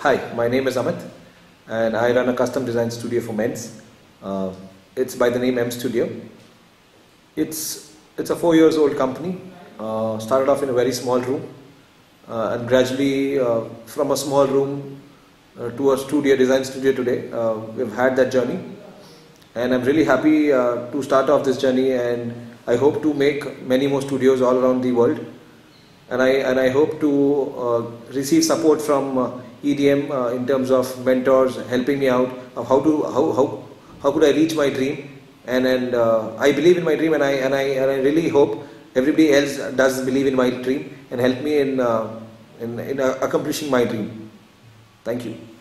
Hi, my name is Amit and I run a custom design studio for men's. It's by the name M Studio. It's a 4 years old company. Started off in a very small room and gradually from a small room to a studio, design studio today. We've had that journey and I'm really happy to start off this journey, and I hope to make many more studios all around the world. And I hope to receive support from EDM in terms of mentors helping me out of how could I reach my dream, and I believe in my dream, and I really hope everybody else does believe in my dream and help me in accomplishing my dream. Thank you.